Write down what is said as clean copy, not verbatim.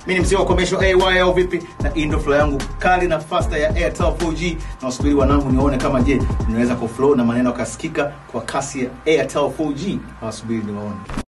Mimi ni mzee wa commercial AY au vipi, na indo flow yangu kali na faster ya Airtel 4G. Na usubiri wanangu nione kama je, ninaweza ku flow na maneno kasikika kwa kasi ya Airtel 4G. Wasubiri niwaone.